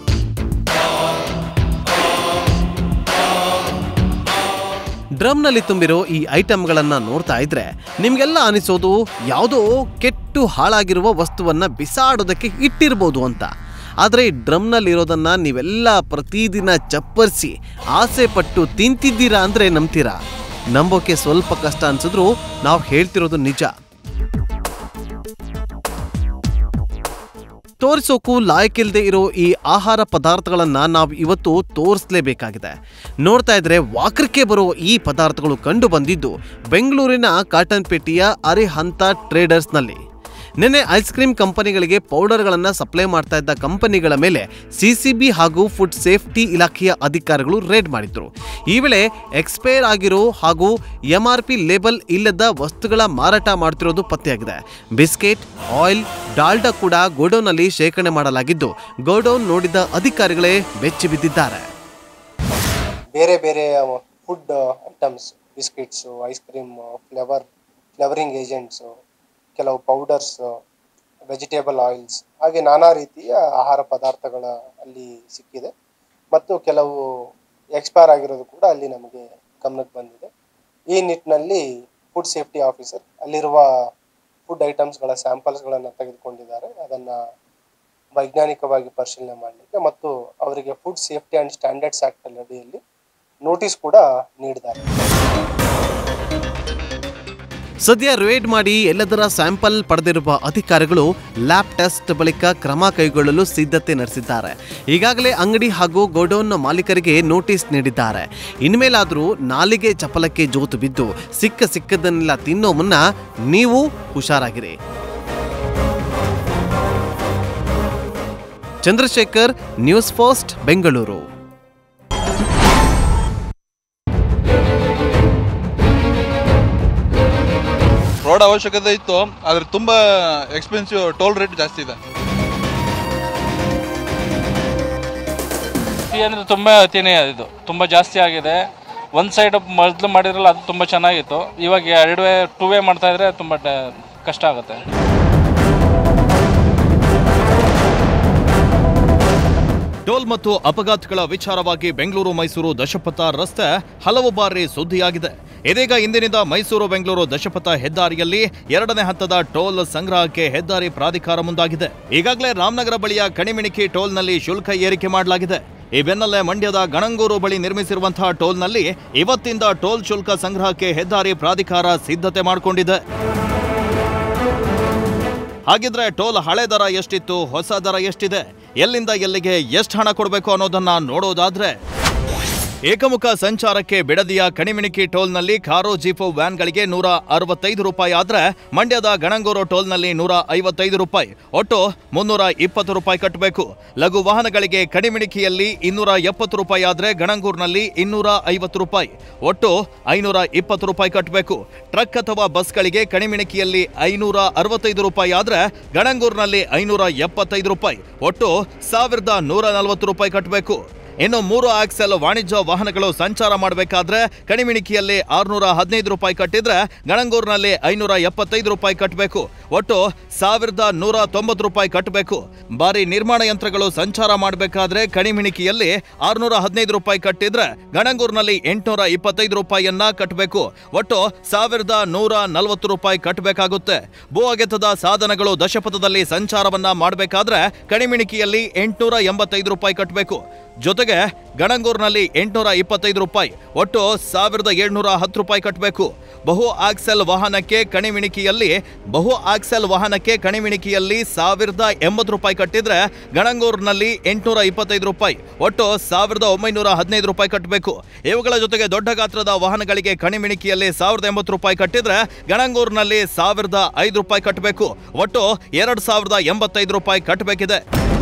F: ಡ್ರಮ್ನಲ್ಲಿ ತುಂಬಿರೋ ಈ ಐಟಮ್ಗಳನ್ನ ನೋಡ್ತಾ ಇದ್ರೆ ನಿಮ್ಗೆಲ್ಲ ಅನಿಸೋದು ಯಾವುದೋ ಕೆಟ್ಟು ಹಾಳಾಗಿರುವ ವಸ್ತುವನ್ನ ಬಿಸಾಡೋದಕ್ಕೆ ಇಟ್ಟಿರ್ಬೋದು ಅಂತ. ಆದರೆ ಈ ಡ್ರಮ್ನಲ್ಲಿರೋದನ್ನ ನೀವೆಲ್ಲ ಪ್ರತಿದಿನ ಚಪ್ಪರಿಸಿ ಆಸೆ ಪಟ್ಟು ತಿಂತಿದ್ದೀರಾ ಅಂದರೆ ನಂಬ್ತೀರಾ? ನಂಬೋಕೆ ಸ್ವಲ್ಪ ಕಷ್ಟ ಅನ್ಸಿದ್ರು ನಾವು ಹೇಳ್ತಿರೋದು ನಿಜ. ತೋರಿಸೋಕು ಲಾಯಕ್ಕಿಲ್ಲದೆ ಇರೋ ಈ ಆಹಾರ ಪದಾರ್ಥಗಳನ್ನ ನಾವು ಇವತ್ತು ತೋರಿಸಲೇಬೇಕಾಗಿದೆ. ನೋಡ್ತಾ ಇದ್ರೆ ವಾಕರಿಕೆ ಬರೋ ಈ ಪದಾರ್ಥಗಳು ಕಂಡು ಬಂದಿದ್ದು ಬೆಂಗಳೂರಿನ ಕಾಟನ್ಪೇಟೆಯ ಅರಿಹಂತ ಟ್ರೇಡರ್ಸ್ನಲ್ಲಿ. ನಿನ್ನೆ ಐಸ್ ಕ್ರೀಮ್ ಕಂಪನಿಗಳಿಗೆ ಪೌಡರ್ಗಳನ್ನು ಸಪ್ಲೈ ಮಾಡ್ತಾ ಇದ್ದ ಕಂಪನಿಗಳ ಮೇಲೆ ಸಿಸಿಬಿ ಹಾಗೂ ಫುಡ್ ಸೇಫ್ಟಿ ಇಲಾಖೆಯ ಅಧಿಕಾರಿಗಳು ರೇಡ್ ಮಾಡಿದ್ರು. ಈ ವೇಳೆ ಎಕ್ಸ್ಪೈರ್ ಆಗಿರೋ ಹಾಗೂ MRP ಲೇಬಲ್ ಇಲ್ಲದ ವಸ್ತುಗಳ ಮಾರಾಟ ಮಾಡ್ತಿರೋದು ಪತ್ತೆಯಾಗಿದೆ. ಬಿಸ್ಕೆಟ್, ಆಯಿಲ್, ಡಾಲ್ಡಾ ಕೂಡ ಗೋಡೌನ್ನಲ್ಲಿ ಶೇಖರಣೆ ಮಾಡಲಾಗಿದ್ದು ಗೋಡೌನ್ ನೋಡಿದ ಅಧಿಕಾರಿಗಳೇ ಬೆಚ್ಚಿ ಬಿದ್ದಿದ್ದಾರೆ.
G: ಬೇರೆ ಬೇರೆ food items, biscuits, ice cream, flavouring agents, ಕೆಲವು ಪೌಡರ್ಸ್, ವೆಜಿಟೇಬಲ್ ಆಯಿಲ್ಸ್, ಹಾಗೆ ನಾನಾ ರೀತಿಯ ಆಹಾರ ಪದಾರ್ಥಗಳ ಅಲ್ಲಿ ಸಿಕ್ಕಿದೆ. ಮತ್ತು ಕೆಲವು ಎಕ್ಸ್ಪೈರ್ ಆಗಿರೋದು ಕೂಡ ಅಲ್ಲಿ ನಮಗೆ ಗಮನಕ್ಕೆ ಬಂದಿದೆ. ಈ ನಿಟ್ಟಿನಲ್ಲಿ ಫುಡ್ ಸೇಫ್ಟಿ ಆಫೀಸರ್ ಅಲ್ಲಿರುವ ಫುಡ್ ಐಟಮ್ಸ್ಗಳ ಸ್ಯಾಂಪಲ್ಸ್ಗಳನ್ನು ತೆಗೆದುಕೊಂಡಿದ್ದಾರೆ. ಅದನ್ನು ವೈಜ್ಞಾನಿಕವಾಗಿ ಪರಿಶೀಲನೆ ಮಾಡಲಿಕ್ಕೆ ಮತ್ತು ಅವರಿಗೆ food safety and standards act ಅಡಿಯಲ್ಲಿ ನೋಟಿಸ್ ಕೂಡ ನೀಡಿದ್ದಾರೆ.
F: ಸದ್ಯ ರೇಡ್ ಮಾಡಿ ಎಲ್ಲದರ ಸ್ಯಾಂಪಲ್ ಪಡೆದಿರುವ ಅಧಿಕಾರಿಗಳು ಲ್ಯಾಬ್ ಟೆಸ್ಟ್ ಬಳಿಕ ಕ್ರಮ ಕೈಗೊಳ್ಳಲು ಸಿದ್ಧತೆ ನಡೆಸಿದ್ದಾರೆ. ಈಗಾಗಲೇ ಅಂಗಡಿ ಹಾಗೂ ಗೋಡೌನ್ ಮಾಲೀಕರಿಗೆ ನೋಟಿಸ್ ನೀಡಿದ್ದಾರೆ. ಇನ್ಮೇಲಾದರೂ ನಾಲಿಗೆ ಚಪಲಕ್ಕೆ ಜೋತು ಬಿದ್ದು ಸಿಕ್ಕದನ್ನೆಲ್ಲ ತಿನ್ನೋ ಮುನ್ನ ನೀವು ಹುಷಾರಾಗಿರಿ. Chandrashekar, news first, Bengaluru.
H: Road ಅವಶ್ಯಕತೆ ಇತ್ತು, ಆದರೆ ತುಂಬ ಎಕ್ಸ್ಪೆನ್ಸಿವ್, ಟೋಲ್ ರೇಟ್ ಜಾಸ್ತಿ ಇದೆ.
I: ಅಂದರೆ ತುಂಬ ಅತಿನೇ ಇದು ತುಂಬ ಜಾಸ್ತಿ ಆಗಿದೆ. ಒಂದು ಸೈಡ್ ಮೊದಲು ಮಾಡಿದ್ರಲ್ಲ ಅದು ತುಂಬ ಚೆನ್ನಾಗಿತ್ತು. ಇವಾಗ 2 ವೇ ಮಾಡ್ತಾ ಇದ್ರೆ ತುಂಬ ಕಷ್ಟ ಆಗುತ್ತೆ.
D: ಟೋಲ್ ಮತ್ತು ಅಪಘಾತಗಳ ವಿಚಾರವಾಗಿ ಬೆಂಗಳೂರು ಮೈಸೂರು ದಶಪಥ ರಸ್ತೆ ಹಲವು ಬಾರಿ ಸುದ್ದಿಯಾಗಿದೆ. ಇದೀಗ ಇಂದಿನಿಂದ ಮೈಸೂರು ಬೆಂಗಳೂರು ದಶಪಥ ಹೆದ್ದಾರಿಯಲ್ಲಿ 2ನೇ ಹಂತದ ಟೋಲ್ ಸಂಗ್ರಹಕ್ಕೆ ಹೆದ್ದಾರಿ ಪ್ರಾಧಿಕಾರ ಮುಂದಾಗಿದೆ. ಈಗಾಗಲೇ ರಾಮನಗರ ಬಳಿಯ ಕಣಿಮಿಣಿಕಿ ಟೋಲ್ನಲ್ಲಿ ಶುಲ್ಕ ಏರಿಕೆ ಮಾಡಲಾಗಿದೆ. ಈ ಬೆನ್ನಲ್ಲೇ ಮಂಡ್ಯದ ಗಣಂಗೂರು ಬಳಿ ನಿರ್ಮಿಸಿರುವಂತಹ ಟೋಲ್ನಲ್ಲಿ ಇವತ್ತಿಂದ ಟೋಲ್ ಶುಲ್ಕ ಸಂಗ್ರಹಕ್ಕೆ ಹೆದ್ದಾರಿ ಪ್ರಾಧಿಕಾರ ಸಿದ್ಧತೆ ಮಾಡಿಕೊಂಡಿದೆ. ಹಾಗಿದ್ರೆ ಟೋಲ್ ಹಳೆ ದರ ಎಷ್ಟಿತ್ತು, ಹೊಸ ದರ ಎಷ್ಟಿದೆ, ಎಲ್ಲಿಂದ ಎಲ್ಲಿಗೆ ಎಷ್ಟು ಹಣ ಕೊಡಬೇಕು ಅನ್ನೋದನ್ನ ನೋಡೋದಾದ್ರೆ, ಏಕಮುಖ ಸಂಚಾರಕ್ಕೆ ಬಿಡದಿಯ ಕಣಿಮಿಣಿಕಿ ಟೋಲ್ನಲ್ಲಿ ಕಾರು, ಜೀಪು, ವ್ಯಾನ್ಗಳಿಗೆ 165 ರೂಪಾಯಿ ಆದ್ರೆ ಮಂಡ್ಯದ ಗಣಂಗೂರು ಟೋಲ್ನಲ್ಲಿ 155 ರೂಪಾಯಿ, ಒಟ್ಟು 320 ರೂಪಾಯಿ ಕಟ್ಟಬೇಕು. ಲಘು ವಾಹನಗಳಿಗೆ ಕಣಿಮಿಣಿಕಿಯಲ್ಲಿ 270 ರೂಪಾಯಿ ಆದ್ರೆ ಗಣಂಗೂರಿನಲ್ಲಿ 250 ರೂಪಾಯಿ, ಒಟ್ಟು 520 ರೂಪಾಯಿ ಕಟ್ಟಬೇಕು. ಟ್ರಕ್ ಅಥವಾ ಬಸ್ಗಳಿಗೆ ಕಣಿಮಿಣಿಕಿಯಲ್ಲಿ 565 ರೂಪಾಯಿ ಆದ್ರೆ ಗಣಂಗೂರಿನಲ್ಲಿ 575 ರೂಪಾಯಿ, ಒಟ್ಟು 1140 ರೂಪಾಯಿ ಕಟ್ಟಬೇಕು. ಇನ್ನು 3 ಆಕ್ಸೆಲ್ ವಾಣಿಜ್ಯ ವಾಹನಗಳು ಸಂಚಾರ ಮಾಡಬೇಕಾದ್ರೆ ಕಣಿಮಿಣಿಕಿಯಲ್ಲಿ 615 ರೂಪಾಯಿ ಕಟ್ಟಿದ್ರೆ ಗಣಂಗೂರಿನಲ್ಲಿ 575 ರೂಪಾಯಿ ಕಟ್ಟಬೇಕು, ಒಟ್ಟು 1190 ರೂಪಾಯಿ ಕಟ್ಟಬೇಕು. ಭಾರಿ ನಿರ್ಮಾಣ ಯಂತ್ರಗಳು ಸಂಚಾರ ಮಾಡಬೇಕಾದ್ರೆ ಕಣಿಮಿಣಿಕಿಯಲ್ಲಿ 615 ರೂಪಾಯಿ ಕಟ್ಟಿದ್ರೆ ಗಣಂಗೂರಿನಲ್ಲಿ 825 ರೂಪಾಯಿಯನ್ನ ಕಟ್ಟಬೇಕು, ಒಟ್ಟು 1140 ರೂಪಾಯಿ ಕಟ್ಟಬೇಕಾಗುತ್ತೆ. ಭೂ ಅಗೆತದ ಸಾಧನಗಳು ದಶಪಥದಲ್ಲಿ ಸಂಚಾರವನ್ನ ಮಾಡಬೇಕಾದ್ರೆ ಕಣಿಮಿಣಿಕಿಯಲ್ಲಿ 885 ರೂಪಾಯಿ ಕಟ್ಟಬೇಕು. ಜೊತೆಗೆ ಗಣಂಗೂರಿನಲ್ಲಿ 825 ರೂಪಾಯಿ, ಒಟ್ಟು 1710 ರೂಪಾಯಿ ಕಟ್ಟಬೇಕು. ಬಹು ಆಕ್ಸೆಲ್ ವಾಹನಕ್ಕೆ ಕಣಿಮಿಣಿಕಿಯಲ್ಲಿ 1080 ರೂಪಾಯಿ ಕಟ್ಟಿದ್ರೆ ಗಣಂಗೂರಿನಲ್ಲಿ 825 ರೂಪಾಯಿ, ಒಟ್ಟು 1915 ರೂಪಾಯಿ ಕಟ್ಟಬೇಕು. ಇವುಗಳ ಜೊತೆಗೆ ದೊಡ್ಡ ಗಾತ್ರದ ವಾಹನಗಳಿಗೆ ಕಣಿಮಿಣಿಕಿಯಲ್ಲಿ 1080 ರೂಪಾಯಿ ಕಟ್ಟಿದ್ರೆ ಗಣಂಗೂರಿನಲ್ಲಿ 1005 ರೂಪಾಯಿ ಕಟ್ಟಬೇಕು, ಒಟ್ಟು 2085 ರೂಪಾಯಿ ಕಟ್ಟಬೇಕಿದೆ.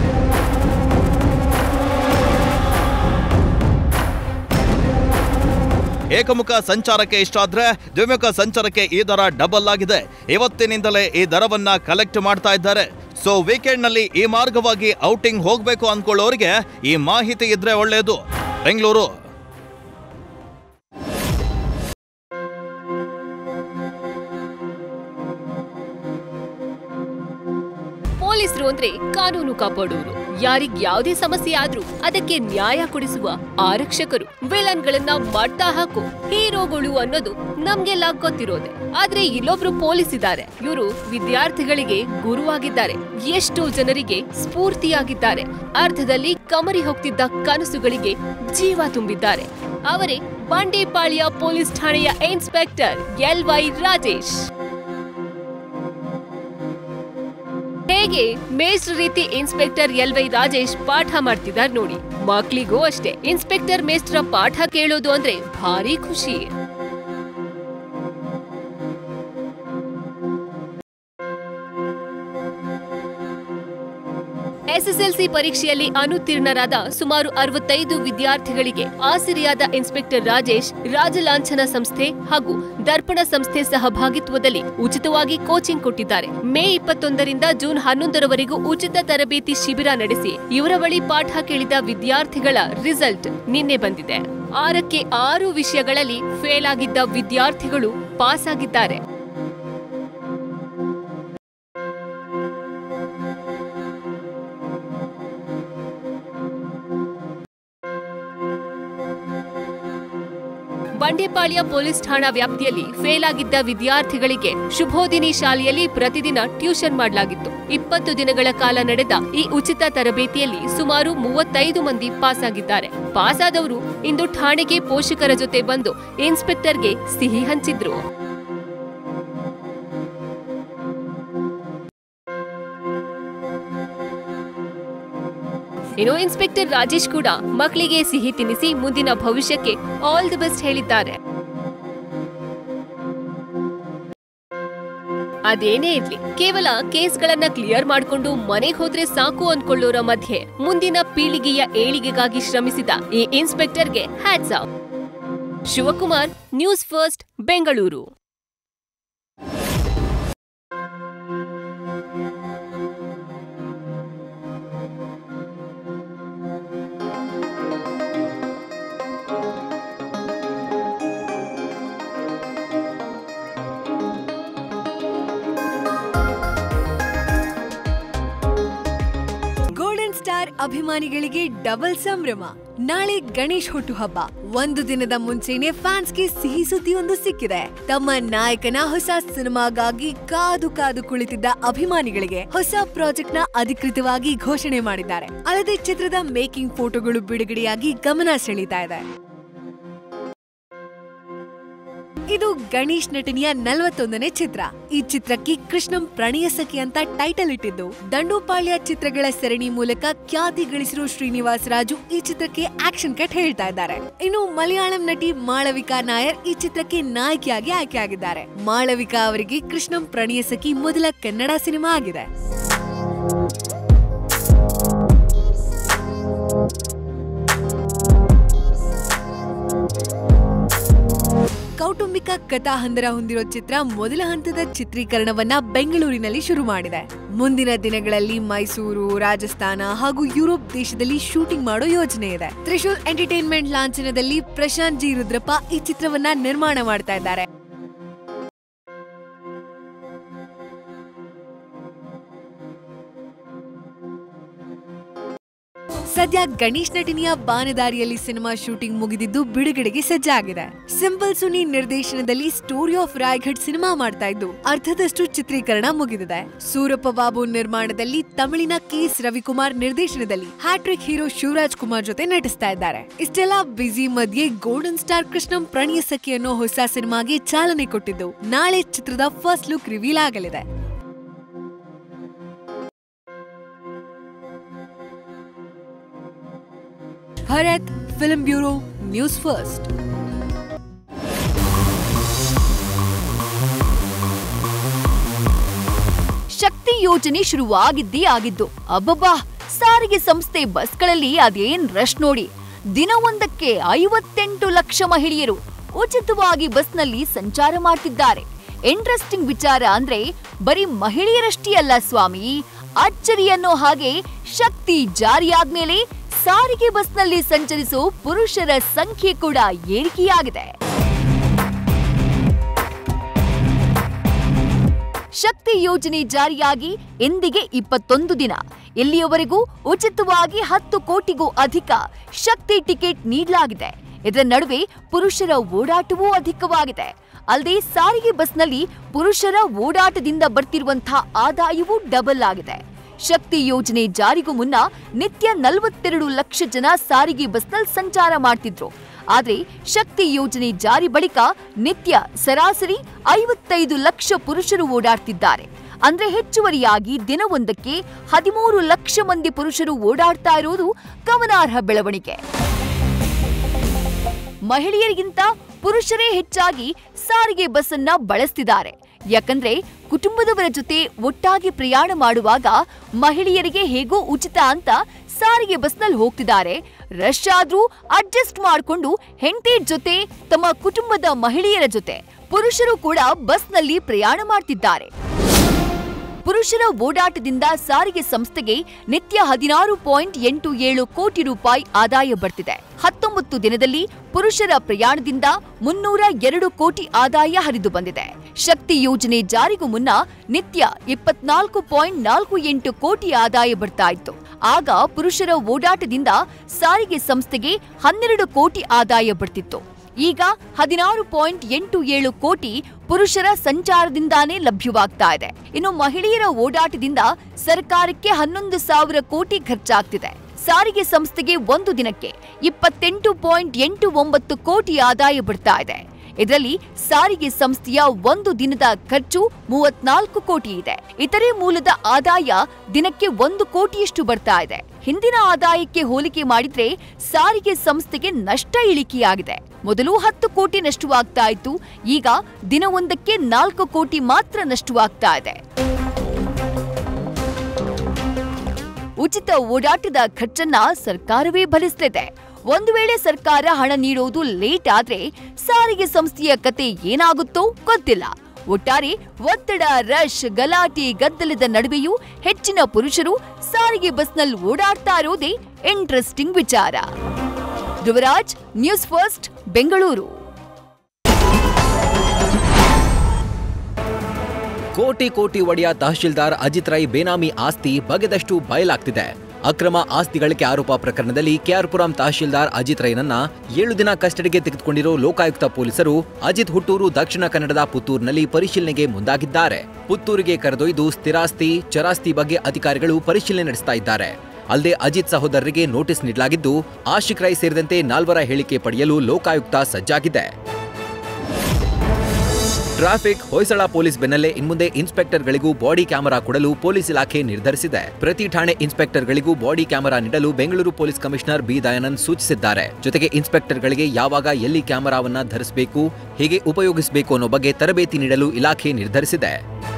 D: ಏಕಮುಖ ಸಂಚಾರಕ್ಕೆ ಇಷ್ಟಾದ್ರೆ ದ್ವಿಮುಖ ಸಂಚಾರಕ್ಕೆ ಈ ದರ ಡಬಲ್ ಆಗಿದೆ. ಇವತ್ತಿನಿಂದಲೇ ಈ ದರವನ್ನ ಕಲೆಕ್ಟ್ ಮಾಡ್ತಾ ಇದ್ದಾರೆ. ಸೊ ವೀಕೆಂಡ್ನಲ್ಲಿ ಈ ಮಾರ್ಗವಾಗಿ ಔಟಿಂಗ್ ಹೋಗಬೇಕು ಅನ್ಕೊಳ್ಳೋರಿಗೆ ಈ ಮಾಹಿತಿ ಇದ್ರೆ ಒಳ್ಳೆಯದು. ಬೆಂಗಳೂರು.
A: ಪೊಲೀಸರು ಅಂದ್ರೆ ಕಾನೂನು ಕಾಪಾಡೋರು. ಯಾರಿಗ್ ಯಾವುದೇ ಸಮಸ್ಯೆ ಆದ್ರೂ ಅದಕ್ಕೆ ನ್ಯಾಯ ಕೊಡಿಸುವ ಆರಕ್ಷಕರು. ವಿಲನ್ಗಳನ್ನ ಮಟ್ಟ ಹಾಕೋ ಹೀರೋಗಳು ಅನ್ನೋದು ನಮ್ಗೆಲ್ಲ ಗೊತ್ತಿರೋದೆ. ಆದ್ರೆ ಇಲ್ಲೊಬ್ರು ಪೊಲೀಸ್ ಇದ್ದಾರೆ. ಇವರು ವಿದ್ಯಾರ್ಥಿಗಳಿಗೆ ಗುರುವಾಗಿದ್ದಾರೆ. ಎಷ್ಟೋ ಜನರಿಗೆ ಸ್ಫೂರ್ತಿಯಾಗಿದ್ದಾರೆ. ಅರ್ಧದಲ್ಲಿ ಕಮರಿ ಹೋಗ್ತಿದ್ದ ಕನಸುಗಳಿಗೆ ಜೀವ ತುಂಬಿದ್ದಾರೆ. ಅವರೇ ಬಂಡೀಪಾಳ್ಯ ಪೊಲೀಸ್ ಠಾಣೆಯ ಇನ್ಸ್ಪೆಕ್ಟರ್ LY ರಾಜೇಶ್. ಹೇಗೆ ಮೇಸ್ಟ್ರ ರೀತಿ ಇನ್ಸ್ಪೆಕ್ಟರ್ ಎಲ್ವೈ ರಾಜೇಶ್ ಪಾಠ ಮಾಡ್ತಿದ್ದಾರೆ ನೋಡಿ. ಮಕ್ಳಿಗೂ ಅಷ್ಟೇ ಇನ್ಸ್ಪೆಕ್ಟರ್ ಮೇಸ್ಟ್ರ ಪಾಠ ಕೇಳೋದು ಅಂದ್ರೆ ಭಾರಿ ಖುಷಿ. ಎಸ್ಎಸ್ಎಲ್ಸಿ ಪರೀಕ್ಷೆಯಲ್ಲಿ ಅನುತ್ತೀರ್ಣರಾದ ಸುಮಾರು 65 ವಿದ್ಯಾರ್ಥಿಗಳಿಗೆ ಆಸಿರಿಯಾದ ಇನ್ಸ್ಪೆಕ್ಟರ್ ರಾಜೇಶ್ ರಾಜಲಾಂಛನ ಸಂಸ್ಥೆ ಹಾಗೂ ದರ್ಪಣ ಸಂಸ್ಥೆ ಸಹಭಾಗಿತ್ವದಲ್ಲಿ ಉಚಿತವಾಗಿ ಕೋಚಿಂಗ್ ಕೊಟ್ಟಿದ್ದಾರೆ. ಮೇ 21ರಿಂದ ಜೂನ್ 11ರವರೆಗೂ ಉಚಿತ ತರಬೇತಿ ಶಿಬಿರ ನಡೆಸಿ ಇವರ ಬಳಿ ಪಾಠ ಕೇಳಿದ ವಿದ್ಯಾರ್ಥಿಗಳ ರಿಸಲ್ಟ್ ನಿನ್ನೆ ಬಂದಿದೆ. 6ಕ್ಕೆ 6 ವಿಷಯಗಳಲ್ಲಿ ಫೇಲ್ ಆಗಿದ್ದ ವಿದ್ಯಾರ್ಥಿಗಳು ಪಾಸ್ ಆಗಿದ್ದಾರೆ. ಬಂಡೆಪಾಳ್ಯ ಪೊಲೀಸ್ ಠಾಣಾ ವ್ಯಾಪ್ತಿಯಲ್ಲಿ ಫೇಲ್ ಆಗಿದ್ದ ವಿದ್ಯಾರ್ಥಿಗಳಿಗೆ ಶುಭೋದಿನಿ ಶಾಲೆಯಲ್ಲಿ ಪ್ರತಿದಿನ ಟ್ಯೂಷನ್ ಮಾಡಲಾಗಿತ್ತು. 20 ದಿನಗಳ ಕಾಲ ನಡೆದ ಈ ಉಚಿತ ತರಬೇತಿಯಲ್ಲಿ ಸುಮಾರು 35 ಮಂದಿ ಪಾಸ್ ಆಗಿದ್ದಾರೆ. ಪಾಸ್ ಆದವರು ಇಂದು ಠಾಣೆಗೆ ಪೋಷಕರ ಜೊತೆ ಬಂದು ಇನ್ಸ್ಪೆಕ್ಟರ್ಗೆ ಸಿಹಿ ಹಂಚಿದ್ರು. ಇನ್ನು ಇನ್ಸ್ಪೆಕ್ಟರ್ ರಾಜೇಶ್ ಕೂಡ ಮಕ್ಕಳಿಗೆ ಸಿಹಿ ತಿನ್ನಿಸಿ ಮುಂದಿನ ಭವಿಷ್ಯಕ್ಕೆ ಆಲ್ ದಿ ಬೆಸ್ಟ್ ಹೇಳಿದ್ದಾರೆ. ಅದೇನೇ ಇರ್ಲಿ, ಕೇವಲ ಕೇಸ್ಗಳನ್ನ ಕ್ಲಿಯರ್ ಮಾಡಿಕೊಂಡು ಮನೆಗೆ ಹೋದ್ರೆ ಸಾಕು ಅನ್ಕೊಳ್ಳೋರ ಮಧ್ಯೆ ಮುಂದಿನ ಪೀಳಿಗೆಯ ಏಳಿಗೆಗಾಗಿ ಶ್ರಮಿಸಿದ ಈ ಇನ್ಸ್ಪೆಕ್ಟರ್ಗೆ hats off. Shivakumar, news first, Bengaluru.
J: Star ಅಭಿಮಾನಿಗಳಿಗೆ ಡಬಲ್ ಸಂಭ್ರಮ. ನಾಳೆ ಗಣೇಶ್ ಹುಟ್ಟುಹಬ್ಬ. ಒಂದು ದಿನದ ಮುಂಚೆನೆ ಫ್ಯಾನ್ಸ್ಗೆ ಸಿಹಿ ಸುದ್ದಿಯೊಂದು ಸಿಕ್ಕಿದೆ. ತಮ್ಮ ನಾಯಕನ ಹೊಸ ಸಿನಿಮಾಗಾಗಿ ಕಾದು ಕಾದು ಕುಳಿತಿದ್ದ ಅಭಿಮಾನಿಗಳಿಗೆ ಹೊಸ ಪ್ರಾಜೆಕ್ಟ್ ನ ಅಧಿಕೃತವಾಗಿ ಘೋಷಣೆ ಮಾಡಿದ್ದಾರೆ. ಅಲ್ಲದೆ ಚಿತ್ರದ ಮೇಕಿಂಗ್ ಫೋಟೋಗಳು ಬಿಡುಗಡೆಯಾಗಿ ಗಮನ ಸೆಳೀತಾ ಇದೆ. ಇದು ಗಣೇಶ್ ನಟನೆಯ 41ನೇ ಚಿತ್ರ. ಈ ಚಿತ್ರಕ್ಕೆ ಕೃಷ್ಣಂ ಪ್ರಣಯ ಸಖಿ ಅಂತ ಟೈಟಲ್ ಇಟ್ಟಿದ್ದು, ದಂಡೋಪಾಳ್ಯ ಚಿತ್ರಗಳ ಸರಣಿ ಮೂಲಕ ಖ್ಯಾತಿ ಗಳಿಸಿರೋ ಶ್ರೀನಿವಾಸ್ ರಾಜು ಈ ಚಿತ್ರಕ್ಕೆ ಆಕ್ಷನ್ ಕಟ್ ಹೇಳ್ತಾ ಇದ್ದಾರೆ. ಇನ್ನು ಮಲಯಾಳಂ ನಟಿ ಮಾಳವಿಕಾ ನಾಯರ್ ಈ ಚಿತ್ರಕ್ಕೆ ನಾಯಕಿಯಾಗಿ ಆಯ್ಕೆಯಾಗಿದ್ದಾರೆ. ಮಾಳವಿಕಾ ಅವರಿಗೆ ಕೃಷ್ಣಂ ಪ್ರಣಯ ಸಖಿ ಮೊದಲ ಕನ್ನಡ ಸಿನಿಮಾ ಆಗಿದೆ. ಕೌಟುಂಬಿಕ ಕಥಾಹಂದರ ಹೊಂದಿರೋ ಚಿತ್ರ ಮೊದಲ ಹಂತದ ಚಿತ್ರೀಕರಣವನ್ನ ಬೆಂಗಳೂರಿನಲ್ಲಿ ಶುರು ಮಾಡಿದೆ. ಮುಂದಿನ ದಿನಗಳಲ್ಲಿ ಮೈಸೂರು, ರಾಜಸ್ಥಾನ ಹಾಗೂ ಯುರೋಪ್ ದೇಶದಲ್ಲಿ ಶೂಟಿಂಗ್ ಮಾಡೋ ಯೋಜನೆ ಇದೆ. ತ್ರಿಶೂಲ್ ಎಂಟರ್ಟೈನ್ಮೆಂಟ್ ಲಾಂಛನದಲ್ಲಿ ಪ್ರಶಾಂತ್ ಜಿ ರುದ್ರಪ್ಪ ಈ ಚಿತ್ರವನ್ನ ನಿರ್ಮಾಣ ಮಾಡ್ತಾ ಇದ್ದಾರೆ. ಸದ್ಯ ಗಣೇಶ್ ನಟನೆಯ ಬಾನದಾರಿಯಲ್ಲಿ ಸಿನಿಮಾ ಶೂಟಿಂಗ್ ಮುಗಿದಿದ್ದು ಬಿಡುಗಡೆಗೆ ಸಜ್ಜಾಗಿದೆ. ಸಿಂಪಲ್ ಸುನಿ ನಿರ್ದೇಶನದಲ್ಲಿ ಸ್ಟೋರಿ ಆಫ್ ರಾಯ್ಗಢ್ ಸಿನಿಮಾ ಮಾಡ್ತಾ ಇದ್ದು ಅರ್ಧದಷ್ಟು ಚಿತ್ರೀಕರಣ ಮುಗಿದಿದೆ. ಸೂರಪ್ಪ ಬಾಬು ನಿರ್ಮಾಣದಲ್ಲಿ ತಮಿಳಿನ ಕೆ.ಎಸ್. ರವಿಕುಮಾರ್ ನಿರ್ದೇಶನದಲ್ಲಿ ಹ್ಯಾಟ್ರಿಕ್ ಹೀರೋ ಶಿವರಾಜ್ ಕುಮಾರ್ ಜೊತೆ ನಟಿಸ್ತಾ ಇದ್ದಾರೆ. ಇಷ್ಟೆಲ್ಲ ಬ್ಯುಸಿ ಮಧ್ಯೆ ಗೋಲ್ಡನ್ ಸ್ಟಾರ್ ಕೃಷ್ಣಂ ಪ್ರಣಯ ಸಖಿ ಅನ್ನೋ ಹೊಸ ಸಿನಿಮಾಗೆ ಚಾಲನೆ ಕೊಟ್ಟಿದ್ದು ನಾಳೆ ಚಿತ್ರದ ಫಸ್ಟ್ ಲುಕ್ ರಿವೀಲ್ ಆಗಲಿದೆ. Bharath, film bureau, news first.
K: Shakti ಯೋಜನೆ ಶುರುವಾಗಿದ್ದೇ ಆಗಿದ್ದು. ಅಬ್ಬಬ್ಬಾ, ಸಾರಿಗೆ ಸಂಸ್ಥೆ ಬಸ್ಗಳಲ್ಲಿ ಅದೇನ್ ರಶ್ ನೋಡಿ. ದಿನವೊಂದಕ್ಕೆ 58 ಲಕ್ಷ ಮಹಿಳೆಯರು ಉಚಿತವಾಗಿ ಬಸ್ನಲ್ಲಿ ಸಂಚಾರ ಮಾಡ್ತಿದ್ದಾರೆ. ಇಂಟ್ರೆಸ್ಟಿಂಗ್ ವಿಚಾರ ಅಂದ್ರೆ ಬರೀ ಮಹಿಳೆಯರಷ್ಟೇ ಅಲ್ಲ ಸ್ವಾಮಿ, ಅಚ್ಚರಿ ಅನ್ನೋ ಹಾಗೆ ಶಕ್ತಿ ಜಾರಿಯಾದ್ಮೇಲೆ ಸಾರಿಗೆ ಬಸ್ನಲ್ಲಿ ಸಂಚರಿಸೋ ಪುರುಷರ ಸಂಖ್ಯೆ ಕೂಡ ಏರಿಕೆಯಾಗಿದೆ. ಶಕ್ತಿ ಯೋಜನೆ ಜಾರಿಯಾಗಿ ಇಂದಿಗೆ 21 ದಿನ. ಇಲ್ಲಿಯವರೆಗೂ ಉಚಿತವಾಗಿ 10 ಕೋಟಿಗೂ ಅಧಿಕ ಶಕ್ತಿ ಟಿಕೆಟ್ ನೀಡಲಾಗಿದೆ. ಇದರ ನಡುವೆ ಪುರುಷರ ಓಡಾಟವೂ ಅಧಿಕವಾಗಿದೆ. ಅಲ್ಲದೆ ಸಾರಿಗೆ ಬಸ್ನಲ್ಲಿ ಪುರುಷರ ಓಡಾಟದಿಂದ ಬರ್ತಿರುವಂತಹ ಆದಾಯವೂ ಡಬಲ್ ಆಗಿದೆ. ಶಕ್ತಿ ಯೋಜನೆ ಜಾರಿಗೂ ಮುನ್ನ ನಿತ್ಯ 42 ಲಕ್ಷ ಜನ ಸಾರಿಗೆ ಬಸ್ನಲ್ಲಿ ಸಂಚಾರ ಮಾಡ್ತಿದ್ರು. ಆದ್ರೆ ಶಕ್ತಿ ಯೋಜನೆ ಜಾರಿ ಬಳಿಕ ನಿತ್ಯ ಸರಾಸರಿ 55 ಲಕ್ಷ ಪುರುಷರು ಓಡಾಡ್ತಿದ್ದಾರೆ. ಅಂದ್ರೆ ಹೆಚ್ಚುವರಿಯಾಗಿ ದಿನವೊಂದಕ್ಕೆ 13 ಲಕ್ಷ ಮಂದಿ ಪುರುಷರು ಓಡಾಡ್ತಾ ಇರುವುದು ಗಮನಾರ್ಹ ಬೆಳವಣಿಗೆ. ಮಹಿಳೆಯರಿಗಿಂತ ಪುರುಷರೇ ಹೆಚ್ಚಾಗಿ ಸಾರಿಗೆ ಬಸ್ ಅನ್ನ ಬಳಸ್ತಿದ್ದಾರೆ. ಯಾಕಂದ್ರೆ ಕುಟುಂಬದವರ ಜೊತೆ ಒಟ್ಟಾಗಿ ಪ್ರಯಾಣ ಮಾಡುವಾಗ ಮಹಿಳೆಯರಿಗೆ ಹೇಗೋ ಉಚಿತ ಅಂತ ಸಾರಿಗೆ ಬಸ್ನಲ್ಲಿ ಹೋಗ್ತಿದ್ದಾರೆ. ರಶ್ ಆದ್ರೂ ಅಡ್ಜಸ್ಟ್ ಮಾಡಿಕೊಂಡು ಹೆಂಡತಿ ಜೊತೆ ತಮ್ಮ ಕುಟುಂಬದ ಮಹಿಳೆಯರ ಜೊತೆ ಪುರುಷರು ಕೂಡ ಬಸ್ನಲ್ಲಿ ಪ್ರಯಾಣ ಮಾಡ್ತಿದ್ದಾರೆ. ಪುರುಷರ ಓಡಾಟದಿಂದ ಸಾರಿಗೆ ಸಂಸ್ಥೆಗೆ ನಿತ್ಯ 16.87 ಕೋಟಿ ರೂಪಾಯಿ ಆದಾಯ ಬರ್ತಿದೆ. 19 ದಿನದಲ್ಲಿ ಪುರುಷರ ಪ್ರಯಾಣದಿಂದ 302 ಕೋಟಿ ಆದಾಯ ಹರಿದು ಬಂದಿದೆ. ಶಕ್ತಿ ಯೋಜನೆ ಜಾರಿಗೂ ಮುನ್ನ ನಿತ್ಯ 24.48 ಕೋಟಿ ಆದಾಯ ಬರ್ತಾ ಇತ್ತು. ಆಗ ಪುರುಷರ ಓಡಾಟದಿಂದ ಸಾರಿಗೆ ಸಂಸ್ಥೆಗೆ 12 ಕೋಟಿ ಆದಾಯ ಬರ್ತಿತ್ತು. ಈಗ 16.87 ಕೋಟಿ ಪುರುಷರ ಸಂಚಾರದಿಂದಾನೇ ಲಭ್ಯವಾಗ್ತಾ ಇದೆ. ಇನ್ನು ಮಹಿಳೆಯರ ಓಡಾಟದಿಂದ ಸರ್ಕಾರಕ್ಕೆ 11,000 ಕೋಟಿ ಖರ್ಚಾಗ್ತಿದೆ. ಸಾರಿಗೆ ಸಂಸ್ಥೆಗೆ ಒಂದು ದಿನಕ್ಕೆ 28.89 ಕೋಟಿ ಆದಾಯ ಬರ್ತಾ ಇದೆ. ಇದರಲ್ಲಿ ಸಾರಿಗೆ ಸಂಸ್ಥೆಯ ಒಂದು ದಿನದ ಖರ್ಚು 34 ಕೋಟಿ ಇದೆ. ಇತರೆ ಮೂಲದ ಆದಾಯ ದಿನಕ್ಕೆ 1 ಕೋಟಿಯಷ್ಟು ಬರ್ತಾ ಇದೆ. ಹಿಂದಿನ ಆದಾಯಕ್ಕೆ ಹೋಲಿಕೆ ಮಾಡಿದ್ರೆ ಸಾರಿಗೆ ಸಂಸ್ಥೆಗೆ ನಷ್ಟ ಇಳಿಕೆಯಾಗಿದೆ. ಮೊದಲು 10 ಕೋಟಿ ನಷ್ಟವಾಗ್ತಾ ಇತ್ತು, ಈಗ ದಿನವೊಂದಕ್ಕೆ 4 ಕೋಟಿ ಮಾತ್ರ ನಷ್ಟವಾಗ್ತಾ ಇದೆ. ಉಚಿತ ಓಡಾಟದ ಖರ್ಚನ್ನ ಸರ್ಕಾರವೇ ಭರಿಸಲಿದೆ. ಒಂದು ವೇಳೆ ಸರ್ಕಾರ ಹಣ ನೀಡೋದು ಲೇಟ್ ಆದ್ರೆ ಸಾರಿಗೆ ಸಂಸ್ಥೆಯ ಕತೆ ಏನಾಗುತ್ತೋ ಗೊತ್ತಿಲ್ಲ. ಒಟ್ಟಾರೆ ಒತ್ತಡ, ರಶ್, ಗಲಾಟೆ, ಗದ್ದಲದ ನಡುವೆಯೂ ಹೆಚ್ಚಿನ ಪುರುಷರು ಸಾರಿಗೆ ಬಸ್ನಲ್ಲಿ ಓಡಾಡ್ತಾ ಇರೋದೇ ಇಂಟ್ರೆಸ್ಟಿಂಗ್ ವಿಚಾರ. Dhruvaraj, news first, Bengaluru.
L: ಕೋಟಿ ಒಡೆಯ ತಹಶೀಲ್ದಾರ್ ಅಜಿತ್ ರೈ ಬೇನಾಮಿ ಆಸ್ತಿ ಬಗೆದಷ್ಟು ಬಯಲಾಗ್ತಿದೆ. ಅಕ್ರಮ ಆಸ್ತಿ ಗಳಿಕೆ ಆರೋಪ ಪ್ರಕರಣದಲ್ಲಿ ಕೆಆರ್ಪುರಂ ತಹಶೀಲ್ದಾರ್ ಅಜಿತ್ ರೈನನ್ನ 7 ದಿನ ಕಸ್ಟಡಿಗೆ ತೆಗೆದುಕೊಂಡಿರೋ ಲೋಕಾಯುಕ್ತ ಪೊಲೀಸರು ಅಜಿತ್ ಹುಟ್ಟೂರು ದಕ್ಷಿಣ ಕನ್ನಡದ ಪುತ್ತೂರಿನಲ್ಲಿ ಪರಿಶೀಲನೆಗೆ ಮುಂದಾಗಿದ್ದಾರೆ. ಪುತ್ತೂರಿಗೆ ಕರೆದೊಯ್ದು ಸ್ಥಿರಾಸ್ತಿ, ಚರಾಸ್ತಿ ಬಗ್ಗೆ ಅಧಿಕಾರಿಗಳು ಪರಿಶೀಲನೆ ನಡೆಸ್ತಾ ಇದ್ದಾರೆ. ಅಲ್ಲದೆ ಅಜಿತ್ ಸಹೋದರರಿಗೆ ನೋಟಿಸ್ ನೀಡಲಾಗಿದ್ದು, ಆಶಿಕ್ ರೈ ಸೇರಿದಂತೆ 4 ಹೇಳಿಕೆ ಪಡೆಯಲು ಲೋಕಾಯುಕ್ತ ಸಜ್ಜಾಗಿದೆ. ಟ್ರಾಫಿಕ್ ಹೊಯ್ಸಳ ಪೊಲೀಸ್ ಬೆನ್ನಲ್ಲೇ ಇನ್ಮುಂದೆ ಇನ್ಸ್ಪೆಕ್ಟರ್ಗಳಿಗೂ ಬಾಡಿ ಕ್ಯಾಮೆರಾ ಕೊಡಲು ಪೊಲೀಸ್ ಇಲಾಖೆ ನಿರ್ಧರಿಸಿದೆ. ಪ್ರತಿ ಠಾಣೆ ಇನ್ಸ್ಪೆಕ್ಟರ್ಗಳಿಗೂ ಬಾಡಿ ಕ್ಯಾಮೆರಾ ನೀಡಲು Bengaluru police commissioner B Dayanand ಸೂಚಿಸಿದ್ದಾರೆ. ಜೊತೆಗೆ ಇನ್ಸ್ಪೆಕ್ಟರ್ಗಳಿಗೆ ಯಾವಾಗ ಎಲ್ಲಿ ಕ್ಯಾಮೆರಾವನ್ನ ಧರಿಸಬೇಕು, ಹೇಗೆ ಉಪಯೋಗಿಸಬೇಕು ಅನ್ನೋ ಬಗ್ಗೆ ತರಬೇತಿ ನೀಡಲು ಇಲಾಖೆ ನಿರ್ಧರಿಸಿದೆ.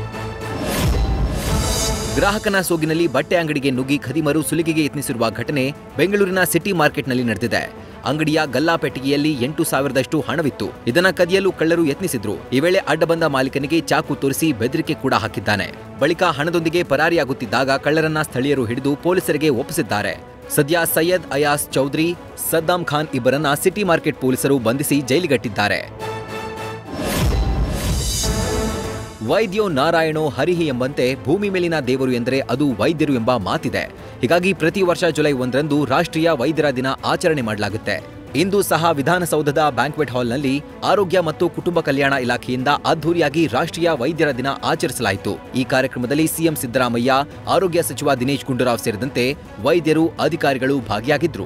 L: ಗ್ರಾಹಕನ ಸೋಗಿನಲ್ಲಿ ಬಟ್ಟೆ ಅಂಗಡಿಗೆ ನುಗ್ಗಿ ಖದೀಮರು ಸುಲಿಗೆಗೆ ಯತ್ನಿಸಿರುವ ಘಟನೆ ಬೆಂಗಳೂರಿನ ಸಿಟಿ ಮಾರ್ಕೆಟ್ನಲ್ಲಿ ನಡೆದಿದೆ. ಅಂಗಡಿಯ ಗಲ್ಲಾಪೆಟ್ಟಿಗೆಯಲ್ಲಿ 8,000ದಷ್ಟು ಹಣವಿತ್ತು. ಇದನ್ನ ಕದಿಯಲು ಕಳ್ಳರು ಯತ್ನಿಸಿದ್ರು. ಈ ವೇಳೆ ಅಡ್ಡ ಬಂದ ಮಾಲೀಕನಿಗೆ ಚಾಕು ತೋರಿಸಿ ಬೆದರಿಕೆ ಕೂಡ ಹಾಕಿದ್ದಾನೆ. ಬಳಿಕ ಹಣದೊಂದಿಗೆ ಪರಾರಿಯಾಗುತ್ತಿದ್ದಾಗ ಕಳ್ಳರನ್ನ ಸ್ಥಳೀಯರು ಹಿಡಿದು ಪೊಲೀಸರಿಗೆ ಒಪ್ಪಿಸಿದ್ದಾರೆ. ಸದ್ಯ ಸೈಯದ್ ಅಯಾಸ್ ಚೌಧರಿ, ಸದ್ದಾಂ ಖಾನ್ ಇಬ್ಬರನ್ನ ಸಿಟಿ ಮಾರ್ಕೆಟ್ ಪೊಲೀಸರು ಬಂಧಿಸಿ ಜೈಲಿಗಟ್ಟಿದ್ದಾರೆ. ವೈದ್ಯೋ ನಾರಾಯಣೋ ಹರಿಹಿ ಎಂಬಂತೆ ಭೂಮಿ ಮೇಲಿನ ದೇವರು ಎಂದರೆ ಅದು ವೈದ್ಯರು ಎಂಬ ಮಾತಿದೆ. ಹೀಗಾಗಿ ಪ್ರತಿ ವರ್ಷ ಜುಲೈ 1ರಂದು ರಾಷ್ಟ್ರೀಯ ವೈದ್ಯರ ದಿನ ಆಚರಣೆ ಮಾಡಲಾಗುತ್ತೆ. ಇಂದು ಸಹ ವಿಧಾನಸೌಧದ ಬ್ಯಾಂಕ್ವೆಟ್ ಹಾಲ್ನಲ್ಲಿ ಆರೋಗ್ಯ ಮತ್ತು ಕುಟುಂಬ ಕಲ್ಯಾಣ ಇಲಾಖೆಯಿಂದ ಅದ್ದೂರಿಯಾಗಿ ರಾಷ್ಟ್ರೀಯ ವೈದ್ಯರ ದಿನ ಆಚರಿಸಲಾಯಿತು. ಈ ಕಾರ್ಯಕ್ರಮದಲ್ಲಿ ಸಿಎಂ ಸಿದ್ದರಾಮಯ್ಯ, ಆರೋಗ್ಯ ಸಚಿವ ದಿನೇಶ್ ಗುಂಡೂರಾವ್ ಸೇರಿದಂತೆ ವೈದ್ಯರು, ಅಧಿಕಾರಿಗಳು ಭಾಗಿಯಾಗಿದ್ರು.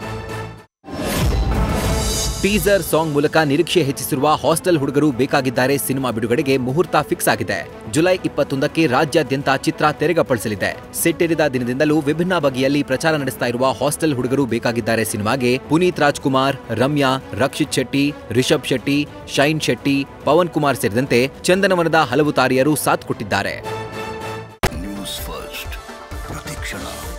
L: ಟೀಸರ್ ಸಾಂಗ್ ಮೂಲಕ ನಿರೀಕ್ಷೆ ಹೆಚ್ಚಿಸಿರುವ ಹಾಸ್ಟೆಲ್ ಹುಡುಗರು ಬೇಕಾಗಿದ್ದಾರೆ ಸಿನಿಮಾ ಬಿಡುಗಡೆಗೆ ಮುಹೂರ್ತ ಫಿಕ್ಸ್ ಆಗಿದೆ. ಜುಲೈ 21ಕ್ಕೆ ರಾಜ್ಯಾದ್ಯಂತ ಚಿತ್ರ ತೆರೆಗಪ್ಪಳಿಸಲಿದೆ. ಸೆಟ್ಟೇರಿದ ದಿನದಿಂದಲೂ ವಿಭಿನ್ನ ಬಗೆಯಲ್ಲಿ ಪ್ರಚಾರ ನಡೆಸ್ತಾ ಇರುವ ಹಾಸ್ಟೆಲ್ ಹುಡುಗರು ಬೇಕಾಗಿದ್ದಾರೆ ಸಿನಿಮಾಗೆ ಪುನೀತ್ ರಾಜ್ಕುಮಾರ್, ರಮ್ಯಾ, ರಕ್ಷಿತ್ ಶೆಟ್ಟಿ, ರಿಷಬ್ ಶೆಟ್ಟಿ, ಶೈನ್ ಶೆಟ್ಟಿ, ಪವನ್ ಕುಮಾರ್ ಸೇರಿದಂತೆ ಚಂದನವನದ ಹಲವು ತಾರೆಯರು ಸಾಥ್ ಕೊಟ್ಟಿದ್ದಾರೆ.
M: ನ್ಯೂಸ್ ಫಸ್ಟ್ ಪ್ರತಿಕ್ಷಣ.